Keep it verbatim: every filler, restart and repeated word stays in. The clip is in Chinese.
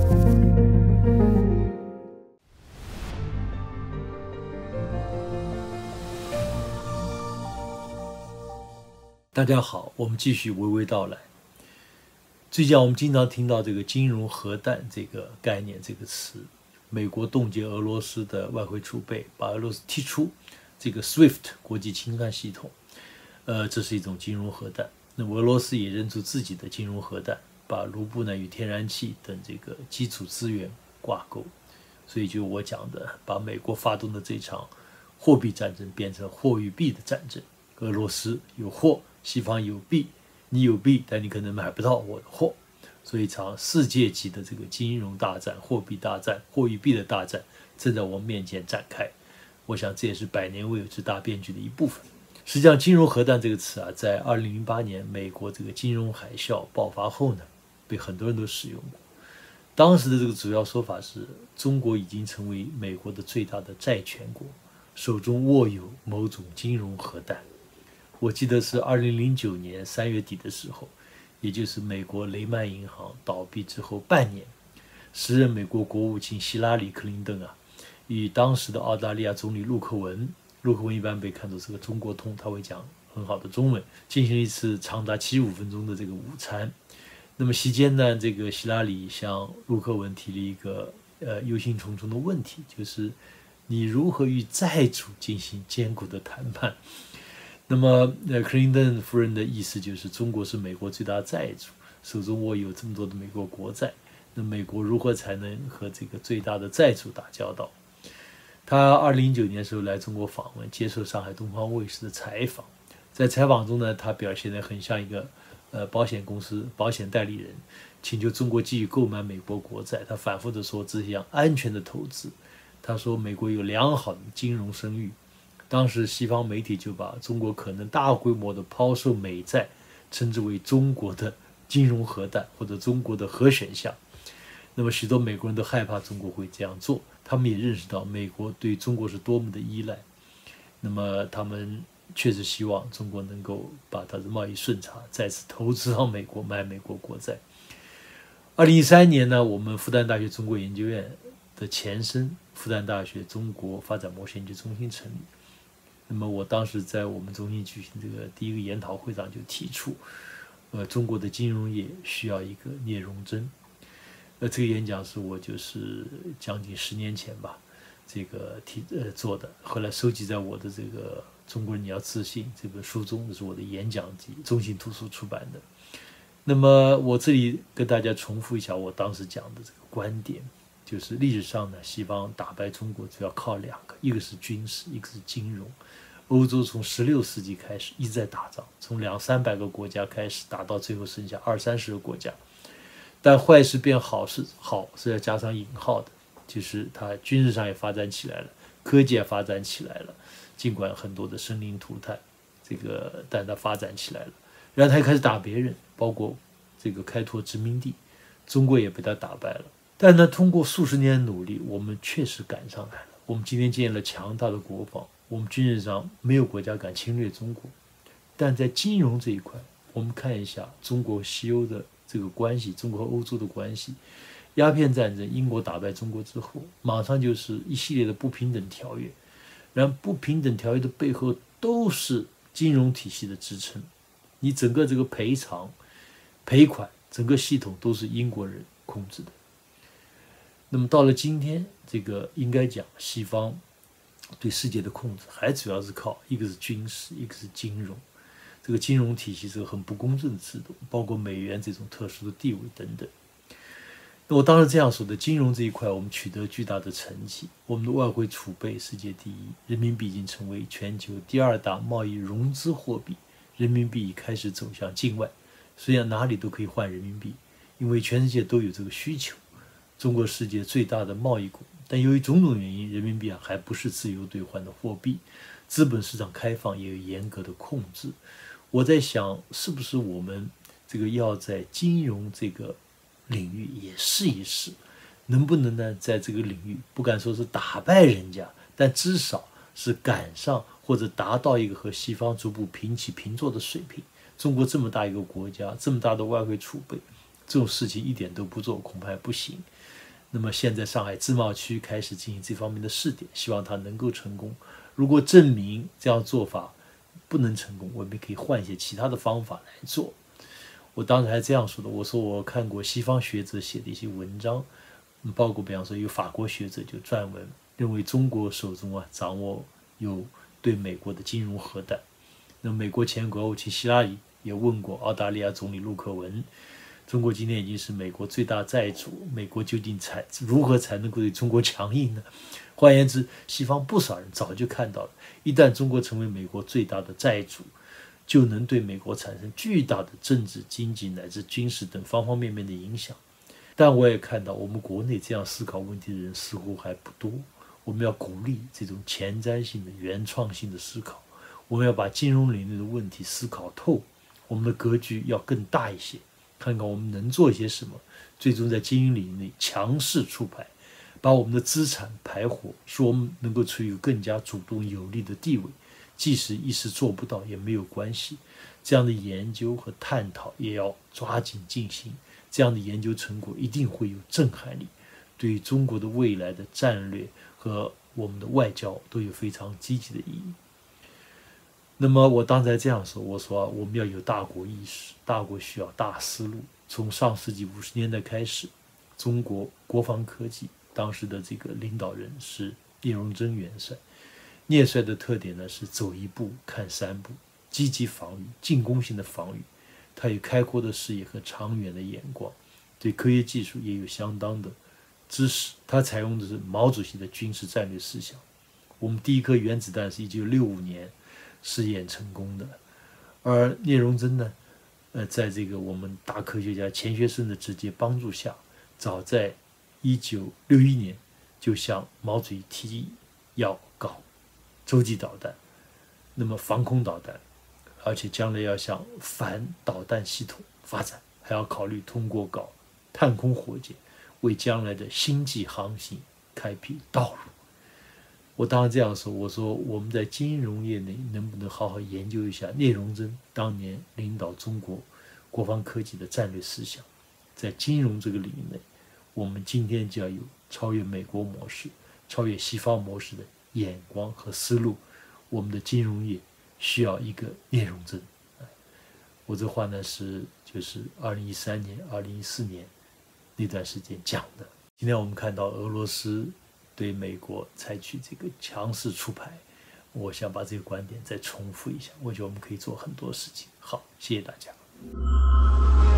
大家好，我们继续娓娓道来。最近我们经常听到这个金融核弹这个概念这个词，美国冻结俄罗斯的外汇储备，把俄罗斯踢出这个 S W I F T 国际清算系统，呃，这是一种金融核弹。那俄罗斯也认出自己的金融核弹，把卢布呢与天然气等这个基础资源挂钩，所以就我讲的，把美国发动的这场货币战争变成货与币的战争。俄罗斯有货，西方有币，你有币，但你可能买不到我的货，所以一场世界级的这个金融大战、货币大战、货与币的大战正在我们面前展开。我想这也是百年未有之大变局的一部分。实际上，金融核弹这个词啊，在二零零八年美国这个金融海啸爆发后呢，被很多人都使用过。当时的这个主要说法是，中国已经成为美国的最大的债权国，手中握有某种金融核弹。我记得是二零零九年三月底的时候，也就是美国雷曼银行倒闭之后半年，时任美国国务卿希拉里·克林顿啊，与当时的澳大利亚总理陆克文，陆克文一般被看作是个中国通，他会讲很好的中文，进行了一次长达七十五分钟的这个午餐。那么席间呢，这个希拉里向陆克文提了一个呃忧心忡忡的问题，就是你如何与债主进行艰苦的谈判？那么，呃，克林顿夫人的意思就是，中国是美国最大债主，手中握有这么多的美国国债，那美国如何才能和这个最大的债主打交道？他二零零九年的时候来中国访问，接受上海东方卫视的采访，在采访中呢，他表现得很像一个呃保险公司保险代理人，请求中国继续购买美国国债。他反复地说，这是一项安全的投资。他说，美国有良好的金融声誉。当时西方媒体就把中国可能大规模的抛售美债称之为中国的金融核弹或者中国的核选项。那么许多美国人都害怕中国会这样做，他们也认识到美国对中国是多么的依赖。那么他们确实希望中国能够把它的贸易顺差再次投资到美国，买美国国债。二零一三年呢，我们复旦大学中国研究院的前身复旦大学中国发展模式研究中心成立。那么我当时在我们中心举行这个第一个研讨会上就提出，呃，中国的金融业需要一个聂荣臻。呃，这个演讲是我就是将近十年前吧，这个提呃做的，后来收集在我的这个《中国人你要自信》这本书中，这是我的演讲集，中信图书出版的。那么我这里跟大家重复一下我当时讲的这个观点，就是历史上呢，西方打败中国主要靠两个，一个是军事，一个是金融。欧洲从十六世纪开始一直在打仗，从两三百个国家开始打到最后剩下二三十个国家。但坏事变好事，好是要加上引号的，就是它军事上也发展起来了，科技也发展起来了，尽管很多的生灵涂炭，这个但它发展起来了。然后它也开始打别人，包括这个开拓殖民地，中国也被它打败了。但呢，通过数十年的努力，我们确实赶上来了。我们今天建立了强大的国防，我们军事上没有国家敢侵略中国。但在金融这一块，我们看一下中国西欧的这个关系，中国和欧洲的关系。鸦片战争，英国打败中国之后，马上就是一系列的不平等条约。然后不平等条约的背后都是金融体系的支撑，你整个这个赔偿、赔款，整个系统都是英国人控制的。那么到了今天，这个应该讲西方对世界的控制还主要是靠一个是军事，一个是金融。这个金融体系是个很不公正的制度，包括美元这种特殊的地位等等。那我当时这样说的，金融这一块我们取得巨大的成绩，我们的外汇储备世界第一，人民币已经成为全球第二大贸易融资货币，人民币已开始走向境外，虽然哪里都可以换人民币，因为全世界都有这个需求。中国世界最大的贸易国，但由于种种原因，人民币啊还不是自由兑换的货币，资本市场开放也有严格的控制。我在想，是不是我们这个要在金融这个领域也试一试，能不能呢在这个领域不敢说是打败人家，但至少是赶上或者达到一个和西方逐步平起平坐的水平。中国这么大一个国家，这么大的外汇储备， 这种事情一点都不做，恐怕不行。那么现在上海自贸区开始进行这方面的试点，希望它能够成功。如果证明这样做法不能成功，我们可以换一些其他的方法来做。我当时还这样说的，我说我看过西方学者写的一些文章，包括比方说有法国学者就撰文认为中国手中啊掌握有对美国的金融核弹。那美国前国务卿希拉里也问过澳大利亚总理陆克文，中国今天已经是美国最大债主，美国究竟才如何才能够对中国强硬呢？换言之，西方不少人早就看到了，一旦中国成为美国最大的债主，就能对美国产生巨大的政治、经济乃至军事等方方面面的影响。但我也看到，我们国内这样思考问题的人似乎还不多。我们要鼓励这种前瞻性的、原创性的思考。我们要把金融领域的问题思考透，我们的格局要更大一些，看看我们能做些什么，最终在经营领域内强势出牌，把我们的资产排活，使我们能够处于更加主动有利的地位。即使一时做不到也没有关系，这样的研究和探讨也要抓紧进行，这样的研究成果一定会有震撼力，对于中国的未来的战略和我们的外交都有非常积极的意义。那么我当才这样说，我说、啊、我们要有大国意识，大国需要大思路。从上世纪五十年代开始，中国国防科技当时的这个领导人是聂荣臻元帅。聂帅的特点呢是走一步看三步，积极防御，进攻性的防御。他有开阔的视野和长远的眼光，对科学技术也有相当的知识。他采用的是毛主席的军事战略思想。我们第一颗原子弹是一九六五年试验成功的，而聂荣臻呢，呃，在这个我们大科学家钱学森的直接帮助下，早在一九六一年就向毛主席提议要搞洲际导弹，那么防空导弹，而且将来要向反导弹系统发展，还要考虑通过搞探空火箭，为将来的星际航行开辟道路。我当然这样说，我说我们在金融业内能不能好好研究一下聂荣臻当年领导中国国防科技的战略思想，在金融这个领域内，我们今天就要有超越美国模式、超越西方模式的眼光和思路。我们的金融业需要一个聂荣臻。我这话呢是就是二零一三年、二零一四年那段时间讲的。今天我们看到俄罗斯对美国采取这个强势出牌，我想把这个观点再重复一下。我觉得我们可以做很多事情。好，谢谢大家。